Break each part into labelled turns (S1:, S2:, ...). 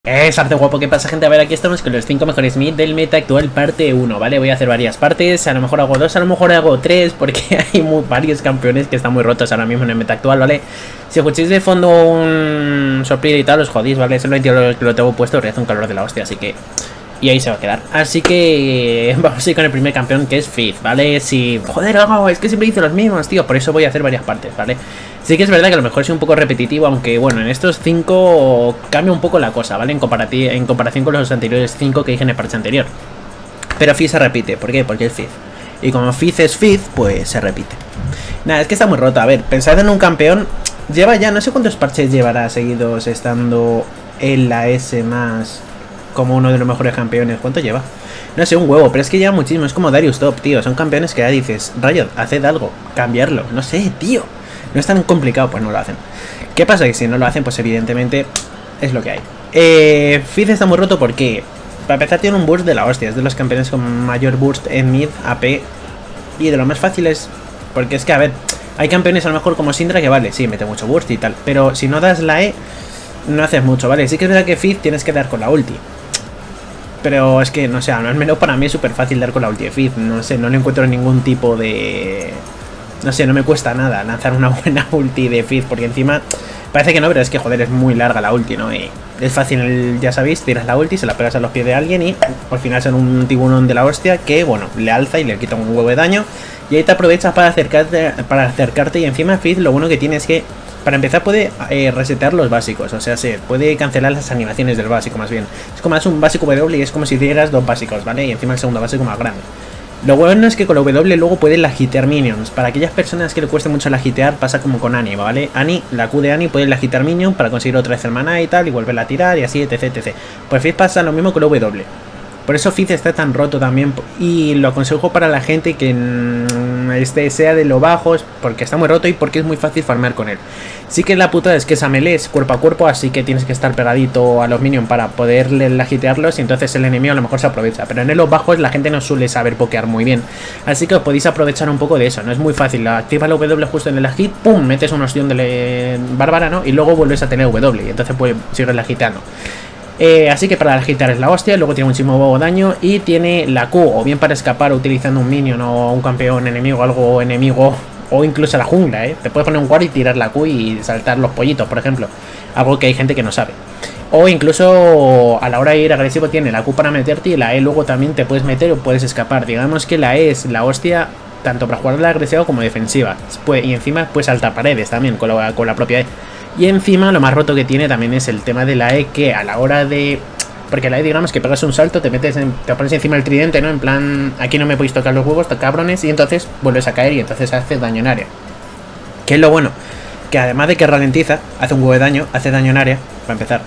S1: Arte guapo, ¿qué pasa, gente? A ver, aquí estamos con los 5 mejores mid del meta actual, parte 1, ¿vale? Voy a hacer varias partes, a lo mejor hago 2, a lo mejor hago 3, porque hay varios campeones que están muy rotos ahora mismo en el meta actual, ¿vale? Si escucháis de fondo un soplido y tal, os jodís, ¿vale? Es el 22 que lo tengo puesto, porque hace un calor de la hostia, así que... Y ahí se va a quedar. Así que vamos a ir con el primer campeón, que es Fizz, ¿vale? Si... Joder, es que siempre hice los mismos, tío. Por eso voy a hacer varias partes, ¿vale? Sí que es verdad que a lo mejor es un poco repetitivo, aunque bueno, en estos 5 cambia un poco la cosa, ¿vale? En comparación con los anteriores 5 que dije en el parche anterior. Pero Fizz se repite. ¿Por qué? Porque es Fizz. Y como Fizz es Fizz, pues se repite. Nada, es que está muy roto. A ver, pensad en un campeón. Lleva ya, no sé cuántos parches llevará seguidos estando en la S más... como uno de los mejores campeones. ¿Cuánto lleva? No sé, un huevo, pero es que lleva muchísimo. Es como Darius Top, tío. Son campeones que ya dices, Riot, haced algo, cambiarlo. No sé, tío. No es tan complicado, pues no lo hacen. ¿Qué pasa? Que si no lo hacen, pues evidentemente es lo que hay. Fizz está muy roto porque, para empezar, tiene un burst de la hostia. Es de los campeones con mayor burst en mid, AP. Y de lo más fácil es... Porque es que, a ver, hay campeones a lo mejor como Syndra que vale, sí, mete mucho burst y tal. Pero si no das la E, no haces mucho, ¿vale? Sí que es verdad que Fizz tienes que dar con la ulti. Pero es que, no sé, al menos para mí es súper fácil dar con la ulti de Fizz. No sé, no le encuentro ningún tipo de... No sé, no me cuesta nada lanzar una buena ulti de Fizz. Porque encima, parece que no, pero es que, joder, es muy larga la ulti, ¿no? Y es fácil, ya sabéis, tiras la ulti, se la pegas a los pies de alguien y al final son un tiburón de la hostia que, bueno, le alza y le quita un huevo de daño. Y ahí te aprovechas para acercarte y encima Fizz lo bueno que tiene es que... Para empezar puede resetear los básicos, o sea, se puede cancelar las animaciones del básico más bien. Es como más un básico W y es como si hicieras dos básicos, ¿vale? Y encima el segundo básico más grande. Lo bueno es que con la W luego puedes lagitear minions. Para aquellas personas que le cueste mucho lagitear pasa como con Annie, ¿vale? Annie, la Q de Annie puede lagitear minion para conseguir otra vez el maná y tal y volverla a tirar y así, etc, etc. Pues Fizz pasa lo mismo con la W. Por eso Fizz está tan roto también y lo aconsejo para la gente que sea de lo bajos, porque está muy roto y porque es muy fácil farmear con él. Sí que la putada es que esa melee es cuerpo a cuerpo, así que tienes que estar pegadito a los minions para poderle lagitearlos y entonces el enemigo a lo mejor se aprovecha. Pero en los bajos la gente no suele saber pokear muy bien, así que os podéis aprovechar un poco de eso, no es muy fácil. Activas la W justo en el hit, pum, metes una opción de bárbara, ¿no? Y luego vuelves a tener W y entonces pues sigues lagiteando. Así que para agitar es la hostia, luego tiene muchísimo daño y tiene la Q, o bien para escapar utilizando un minion o un campeón enemigo, algo enemigo, o incluso la jungla, Te puedes poner un guard y tirar la Q y saltar los pollitos, por ejemplo, algo que hay gente que no sabe. O incluso a la hora de ir agresivo tiene la Q para meterte y la E luego también te puedes meter o puedes escapar. Digamos que la E es la hostia tanto para jugar la agresiva como defensiva. Y encima puedes saltar paredes también con la propia E. Y encima lo más roto que tiene también es el tema de la E, que a la hora de... Porque la E, digamos que pegas un salto, te pones encima del tridente, ¿no? En plan, aquí no me podéis tocar los huevos, cabrones, y entonces vuelves a caer y entonces hace daño en área. Que es lo bueno, que además de que ralentiza, hace un huevo de daño, hace daño en área, para empezar.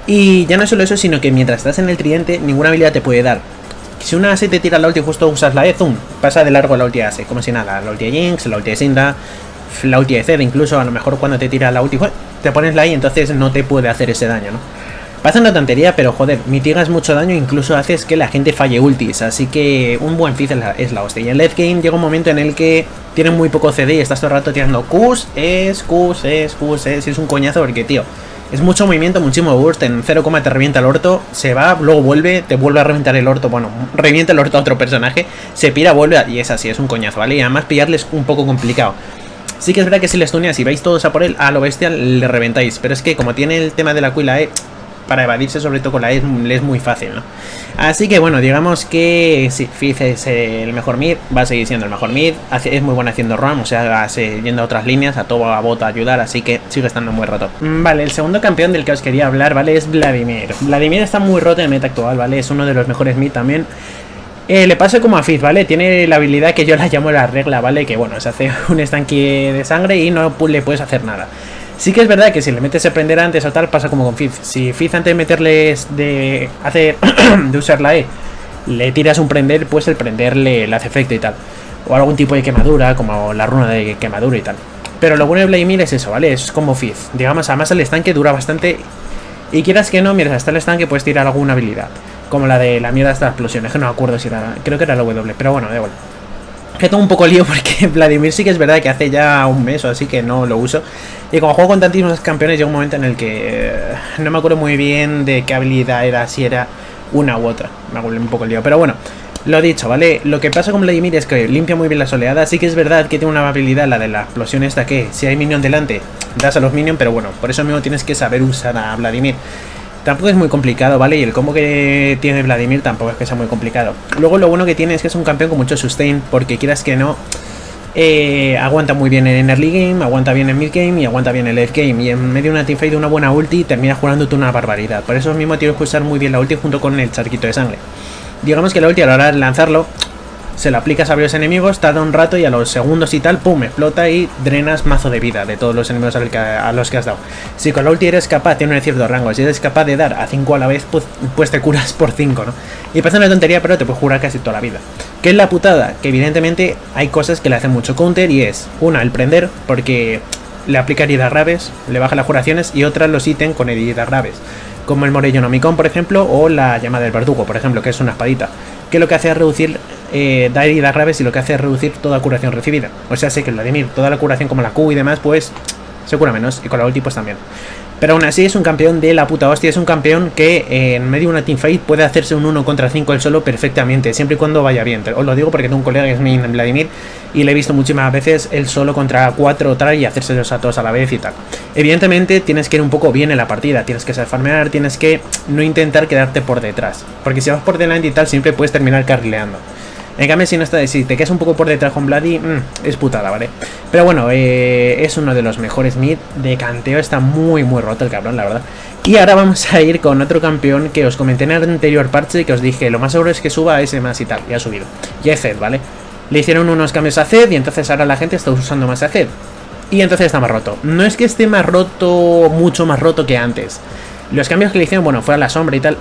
S1: Y ya no solo eso, sino que mientras estás en el tridente, ninguna habilidad te puede dar. Si una ASE te tira la ulti y justo usas la E, zoom, pasa de largo la ulti de ASE, como si nada. La ulti de Jinx, la ulti de Syndra, la ulti de Zed, incluso a lo mejor cuando te tira la ulti, te pones la ahí, entonces no te puede hacer ese daño, ¿no? Pasa una tontería, pero joder, mitigas mucho daño, incluso haces que la gente falle ultis, así que un buen Fizz es la hostia. Y en late game llega un momento en el que tienen muy poco CD y estás todo el rato tirando Qs, Qs, y es un coñazo porque, tío, es mucho movimiento, muchísimo burst, en 0, te revienta el orto, se va, luego vuelve, te vuelve a reventar el orto, bueno, revienta el orto a otro personaje, se pira, vuelve, y es así, es un coñazo, ¿vale? Y además pillarle es un poco complicado. Sí que es verdad que si le stuneas y vais todos a por él, a lo bestia le reventáis. Pero es que como tiene el tema de la Q y la E, para evadirse sobre todo con la E es muy fácil, ¿no? Así que bueno, digamos que sí, Fizz es el mejor mid, va a seguir siendo el mejor mid. Es muy bueno haciendo roam, o sea, yendo a otras líneas, a todo a bota a ayudar, así que sigue estando muy roto. Vale, el segundo campeón del que os quería hablar, ¿vale? Es Vladimir. Vladimir está muy roto en el meta actual, ¿vale? Es uno de los mejores mid también. Le pasa como a Fizz, ¿vale? Tiene la habilidad que yo la llamo la regla, ¿vale? Que bueno, se hace un estanque de sangre y no le puedes hacer nada. Sí que es verdad que si le metes a prender antes o tal, pasa como con Fizz. Si Fizz antes de meterles de usar la E, le tiras un prender, pues el prender le hace efecto y tal. O algún tipo de quemadura, como la runa de quemadura y tal. Pero lo bueno de Vladimir es eso, ¿vale? Es como Fizz. Digamos, además el estanque dura bastante. Y quieras que no, mientras hasta el estanque puedes tirar alguna habilidad. Como la de la mierda de esta explosión. Es que no me acuerdo si era... Creo que era la W, pero bueno, da igual. Que tengo un poco lío porque Vladimir sí que es verdad que hace ya un mes o así que no lo uso. Y como juego con tantísimos campeones llega un momento en el que no me acuerdo muy bien de qué habilidad era, si era una u otra. Me hago un poco lío, pero bueno. Lo dicho, ¿vale? Lo que pasa con Vladimir es que limpia muy bien las oleadas. Sí que es verdad que tiene una habilidad, la de la explosión esta, que si hay minion delante, das a los minions, pero bueno, por eso mismo tienes que saber usar a Vladimir. Tampoco es muy complicado, ¿vale? Y el combo que tiene Vladimir tampoco es que sea muy complicado. Luego lo bueno que tiene es que es un campeón con mucho sustain, porque quieras que no, aguanta muy bien en early game, aguanta bien en mid game y aguanta bien en late game. Y en medio de una teamfight de una buena ulti termina jugándote una barbaridad. Por eso mismo tienes que usar muy bien la ulti junto con el charquito de sangre. Digamos que la ulti a la hora de lanzarlo, se la aplicas a varios enemigos, tarda un rato y a los segundos y tal, pum, explota y drenas mazo de vida de todos los enemigos a los que has dado. Si con la ulti eres capaz, tiene un cierto rango, si eres capaz de dar a 5 a la vez, pues te curas por 5, ¿no? Y parece una tontería, pero te puedes curar casi toda la vida. ¿Qué es la putada? Que evidentemente hay cosas que le hacen mucho counter y es, una, el prender, porque le aplica heridas graves, le baja las curaciones, y otra los ítems con heridas graves, como el Morello Nomicon, por ejemplo, o la llama del verdugo, por ejemplo, que es una espadita, que lo que hace es reducir, da heridas graves y lo que hace es reducir toda curación recibida. O sea, sé que Vladimir, toda la curación como la Q y demás, pues se cura menos, y con la ulti pues también. Pero aún así es un campeón de la puta hostia, es un campeón que en medio de una teamfight puede hacerse un 1 contra 5 él solo perfectamente, siempre y cuando vaya bien. Os lo digo porque tengo un colega que es mi Vladimir y le he visto muchísimas veces él solo contra 4 o tal y hacérselos a todos a la vez y tal. Evidentemente tienes que ir un poco bien en la partida, tienes que saber farmear, tienes que no intentar quedarte por detrás, porque si vas por delante y tal siempre puedes terminar carrileando. En cambio, si te quedas un poco por detrás con Vladi, es putada, ¿vale? Pero bueno, es uno de los mejores mid de canteo. Está muy roto el cabrón, la verdad. Y ahora vamos a ir con otro campeón que os comenté en el anterior parche, que os dije, lo más seguro es que suba a ese más y tal. Y ha subido. Y es Zed, ¿vale? Le hicieron unos cambios a Zed y entonces ahora la gente está usando más a Zed. Y entonces está más roto. No es que esté más roto, mucho más roto que antes. Los cambios que le hicieron, bueno, fue a la sombra y tal,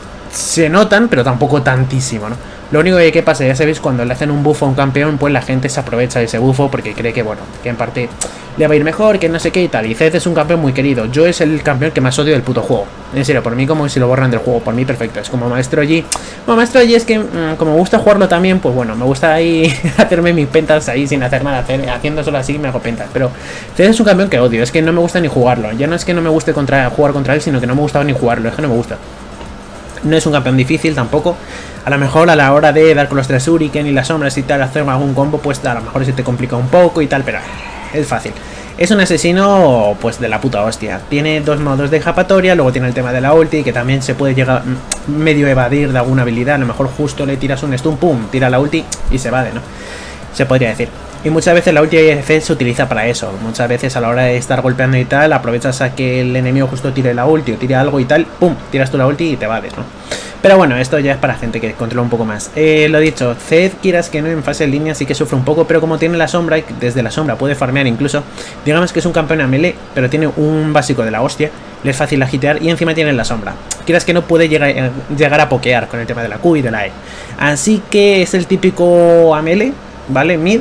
S1: se notan, pero tampoco tantísimo, ¿no? Lo único que pasa, ya sabéis, cuando le hacen un buffo a un campeón, pues la gente se aprovecha de ese buffo porque cree que, bueno, que en parte le va a ir mejor, que no sé qué y tal. Y Zed es un campeón muy querido. Yo es el campeón que más odio del puto juego. En serio, por mí como si lo borran del juego, por mí perfecto. Es como Maestro Yi. Bueno, Maestro Yi es que, como me gusta jugarlo también, pues bueno, me gusta ahí hacerme mis pentas ahí sin hacer nada. Haciendo solo así me hago pentas. Pero Zed es un campeón que odio, es que no me gusta ni jugarlo. Ya no es que no me guste jugar contra él, sino que no me gustaba ni jugarlo, es que no me gusta. No es un campeón difícil tampoco. A lo mejor a la hora de dar con los 3 Shuriken y las sombras y tal, hacer algún combo, pues a lo mejor se te complica un poco y tal, pero es fácil. Es un asesino, pues de la puta hostia. Tiene 2 modos de escapatoria, luego tiene el tema de la ulti, que también se puede llegar medio evadir de alguna habilidad. A lo mejor justo le tiras un stun, pum, tira la ulti y se evade, ¿no? Se podría decir. Y muchas veces la ulti de Zed se utiliza para eso. Muchas veces a la hora de estar golpeando y tal, aprovechas a que el enemigo justo tire la ulti o tire algo y tal, pum, tiras tú la ulti y te evades, ¿no? Pero bueno, esto ya es para gente que controla un poco más. Lo dicho, Zed, quieras que no, en fase en línea sí que sufre un poco, pero como tiene la sombra y desde la sombra puede farmear incluso, digamos que es un campeón a melee, pero tiene un básico de la hostia, le es fácil agitear y encima tiene la sombra. Quieras que no, puede llegar a pokear con el tema de la Q y de la E. Así que es el típico a melee, ¿vale? Mid,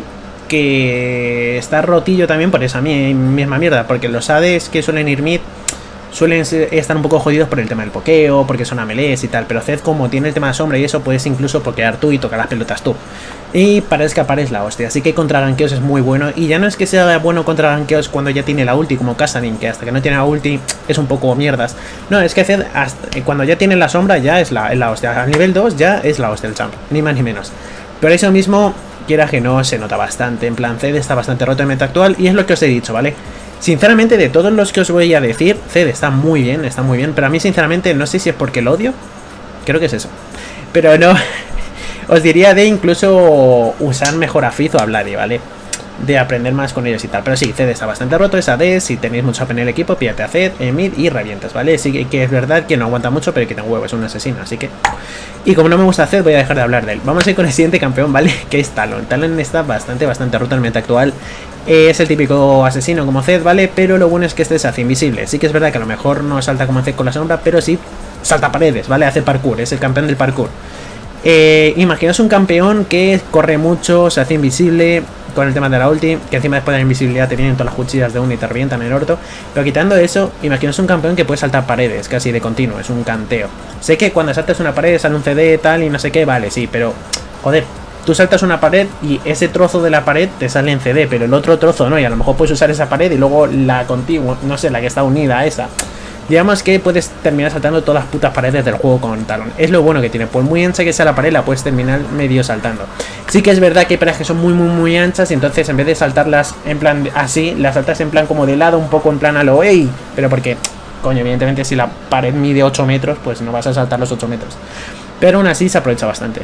S1: que está rotillo también por esa misma mierda, porque los ADs que suelen ir mid suelen estar un poco jodidos por el tema del pokeo, porque son a melees y tal, pero Zed, como tiene el tema de sombra y eso, puedes incluso pokear tú y tocar las pelotas tú. Y para escapar es la hostia, así que contra gankeos es muy bueno. Y ya no es que sea bueno contra gankeos cuando ya tiene la ulti, como Kassadin, que hasta que no tiene la ulti es un poco mierdas. No, es que Zed, cuando ya tiene la sombra ya es la hostia. Al nivel 2 ya es la hostia el champ, ni más ni menos. Pero eso mismo, quiera que no, se nota bastante. En plan, Zed está bastante roto en meta actual y es lo que os he dicho, ¿vale? Sinceramente, de todos los que os voy a decir, Zed está muy bien, pero a mí sinceramente no sé si es porque lo odio, creo que es eso, pero no, os diría de incluso usar mejor a Fizz o a Vladi, ¿vale? De aprender más con ellos y tal, pero sí, Zed está bastante roto, es AD, si tenéis mucho AP en el equipo, píllate a Zed, en mid y revientas, ¿vale? Sí que es verdad que no aguanta mucho, pero que tiene huevo, es un asesino, así que... Y como no me gusta Zed, voy a dejar de hablar de él. Vamos a ir con el siguiente campeón, ¿vale? Que es Talon. Talon está bastante roto en el meta actual. Es el típico asesino como Zed, ¿vale? Pero lo bueno es que este se hace invisible. Sí que es verdad que a lo mejor no salta como Zed con la sombra, pero sí salta paredes, ¿vale? Hace parkour, es el campeón del parkour. Imaginaos un campeón que corre mucho, se hace invisible con el tema de la ulti, que encima después de la invisibilidad te vienen todas las cuchillas de uno y te revientan el orto. Pero quitando eso, imaginaos un campeón que puede saltar paredes casi de continuo, es un canteo. Sé que cuando saltas una pared sale un CD tal y no sé qué, vale, sí, pero joder, tú saltas una pared y ese trozo de la pared te sale en CD, pero el otro trozo no, y a lo mejor puedes usar esa pared y luego la contigua, no sé, la que está unida a esa. Digamos que puedes terminar saltando todas las putas paredes del juego con Talon. Es lo bueno que tiene, por muy ancha que sea la pared, la puedes terminar medio saltando. Sí que es verdad que hay paredes que son muy anchas y entonces en vez de saltarlas en plan así, las saltas en plan como de lado, un poco en plan a lo ey. Pero porque, coño, evidentemente si la pared mide 8 metros, pues no vas a saltar los 8 metros. Pero aún así se aprovecha bastante.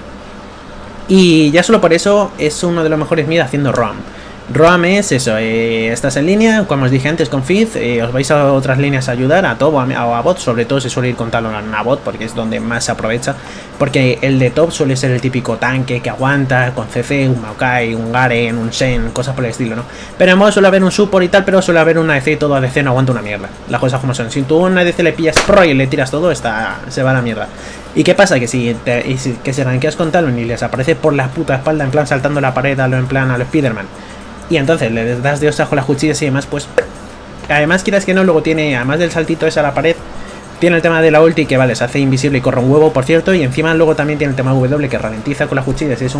S1: Y ya solo por eso es uno de los mejores mid haciendo roam. Roam es eso, estás en línea, como os dije antes con Fizz, os vais a otras líneas a ayudar, a top o a bot, sobre todo se suele ir con Talon a bot porque es donde más se aprovecha, porque el de top suele ser el típico tanque que aguanta con CC, un Maokai, un Garen, un Shen, cosas por el estilo, ¿no? Pero en modo suele haber un support y tal, pero suele haber una ADC y todo ADC no aguanta una mierda, las cosas como son. Si tú a una ADC le pillas pro y le tiras todo, se va a la mierda. ¿Y qué pasa? Que si rankeas con Talon y les aparece por la puta espalda en plan saltando la pared a lo en plan a lo Spiderman, y entonces le das de hostias con las cuchillas y demás, pues además quieras que no, luego tiene, además del saltito ese a la pared, tiene el tema de la ulti que vale, se hace invisible y corre un huevo, por cierto, y encima luego también tiene el tema W que ralentiza con las cuchillas y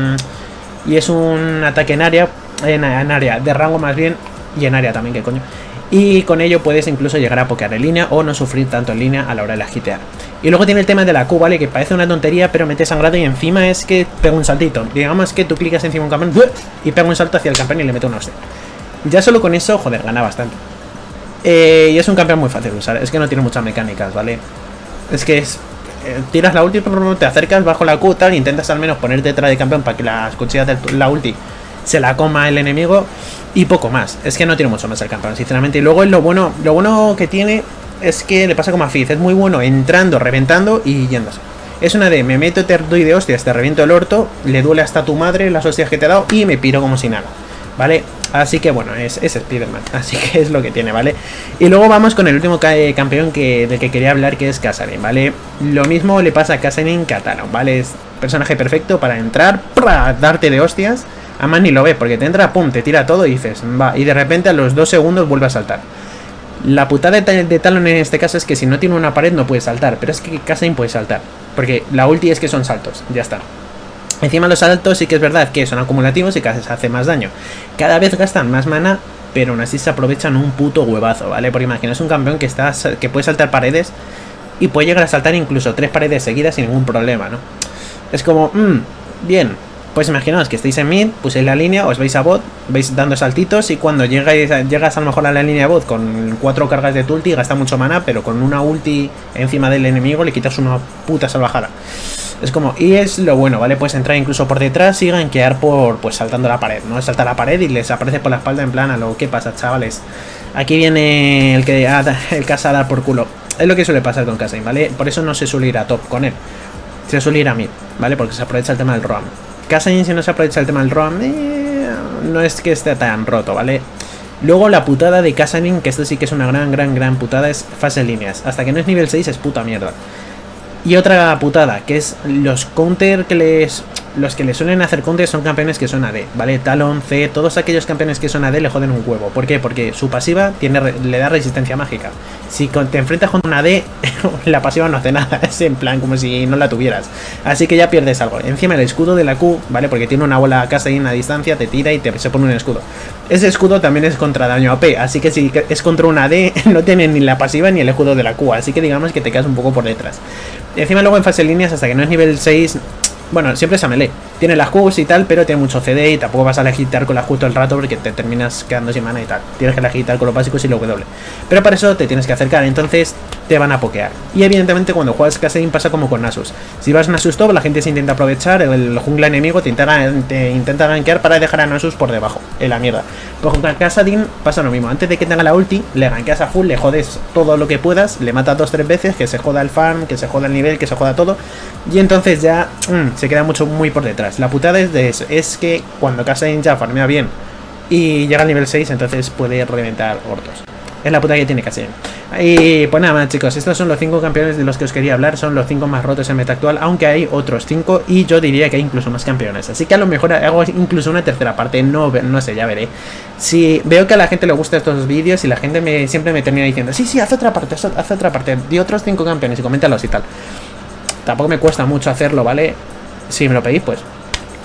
S1: es un ataque en área, de rango más bien, y en área también, que coño. Y con ello puedes incluso llegar a pokear en línea o no sufrir tanto en línea a la hora de la hitear. Y luego tiene el tema de la Q, ¿vale? Que parece una tontería, pero mete sangrado y encima es que pega un saltito. Digamos que tú clicas encima de un campeón y pega un salto hacia el campeón y le mete un hostia. Ya solo con eso, joder, gana bastante. Y es un campeón muy fácil de usar, es que no tiene muchas mecánicas, ¿vale? Es que tiras la ulti, te acercas bajo la Q, tal, intentas al menos ponerte detrás de campeón para que las cuchillas de la ulti se la coma el enemigo y poco más. Es que no tiene mucho más el campeón, sinceramente. Y luego lo bueno que tiene es que le pasa como a Fizz, es muy bueno entrando, reventando y yéndose. Es una de me meto, te doy de hostias, te reviento el orto, le duele hasta tu madre las hostias que te he dado y me piro como si nada, ¿vale? Así que bueno, es Spiderman, así que es lo que tiene, ¿vale? Y luego vamos con el último campeón del que quería hablar, que es Kassadin, ¿vale? Lo mismo le pasa a Kassadin que a Talon, ¿vale? Es personaje perfecto para entrar, para darte de hostias. Además ni lo ves, porque te entra, pum, te tira todo y dices, va, y de repente a los 2 segundos vuelve a saltar. La putada de Talon en este caso es que si no tiene una pared no puede saltar, pero es que Kassadin puede saltar, porque la ulti es que son saltos, ya está. Encima los saltos sí que es verdad que son acumulativos y cada vez hace más daño. Cada vez gastan más mana, pero aún así se aprovechan un puto huevazo, ¿vale? Porque imaginaos un campeón que puede saltar paredes y puede llegar a saltar incluso 3 paredes seguidas sin ningún problema, ¿no? Es como, bien. Pues imaginaos que estáis en mid, puséis la línea, os vais a bot, vais dando saltitos y cuando llegas a lo mejor a la línea de bot con 4 cargas de tu ulti, gasta mucho mana, pero con una ulti encima del enemigo le quitas una puta salvajada. Es como, y es lo bueno, ¿vale? Puedes entrar incluso por detrás y gankear pues saltando la pared, ¿no? Salta la pared y les aparece por la espalda en plan a lo que pasa, chavales. Aquí viene el casa a dar por culo. Es lo que suele pasar con Kassadin, ¿vale? Por eso no se suele ir a top con él. Se suele ir a mid, ¿vale? Porque se aprovecha el tema del roam. Kassadin, si no se aprovecha el tema del roam, no es que esté tan roto, ¿vale? Luego la putada de Kassadin, que esto sí que es una gran putada, es fase en líneas. Hasta que no es nivel 6 es puta mierda. Y otra putada, que es los counter los que le suelen hacer counter son campeones que son AD, ¿vale? Talon, C, todos aquellos campeones que son AD le joden un huevo. ¿Por qué? Porque su pasiva le da resistencia mágica. Si te enfrentas con una AD, la pasiva no hace nada, es en plan como si no la tuvieras. Así que ya pierdes algo. Encima el escudo de la Q, ¿vale? Porque tiene una bola Kassadin a distancia, te tira y se pone un escudo. Ese escudo también es contra daño AP, así que si es contra una AD, no tiene ni la pasiva ni el escudo de la Q, así que digamos que te quedas un poco por detrás. Y encima luego en fase de líneas, hasta que no es nivel 6... Bueno, siempre es a melee. Tiene las Qs y tal, pero tiene mucho CD y tampoco vas a legitar con las Q todo el rato porque te terminas quedando sin mana y tal. Tienes que legitar con los básicos y lo W. Pero para eso te tienes que acercar, entonces te van a pokear. Y evidentemente cuando juegas Kassadin pasa como con Nasus. Si vas Nasus top, la gente se intenta aprovechar, el jungla enemigo te intenta gankear para dejar a Nasus por debajo, en la mierda. Pues con Kassadin pasa lo mismo. Antes de que tenga la ulti, le gankeas a full, le jodes todo lo que puedas, le matas 2-3 veces, que se joda el farm, que se joda el nivel, que se joda todo. Y entonces ya se queda muy por detrás. La putada es que cuando Kassadin ya farmea bien y llega al nivel 6, entonces puede reventar hortos. Es la puta que tiene Kassadin. Y pues nada más, chicos, estos son los 5 campeones de los que os quería hablar. Son los 5 más rotos en meta actual, aunque hay otros 5 y yo diría que hay incluso más campeones. Así que a lo mejor hago incluso una tercera parte, no sé, ya veré. Si veo que a la gente le gustan estos vídeos y la gente siempre me termina diciendo, sí, haz otra parte de otros 5 campeones y coméntalos y tal. Tampoco me cuesta mucho hacerlo, ¿vale? Si me lo pedís, pues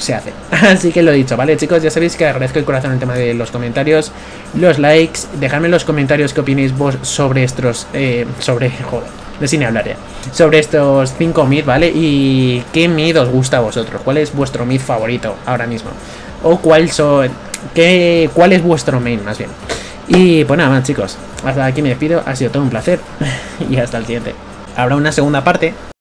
S1: se hace. Así que lo dicho, ¿vale, chicos? Ya sabéis que agradezco el corazón el tema de los comentarios, los likes. Dejadme en los comentarios qué opináis vos sobre estos... joder, de cine hablar ya. Sobre estos 5 mid, ¿vale? Y qué mid os gusta a vosotros. ¿Cuál es vuestro mid favorito ahora mismo? O cuál es vuestro main, más bien. Y pues nada más, chicos. Hasta aquí me despido. Ha sido todo un placer. Y hasta el siguiente. Habrá una segunda parte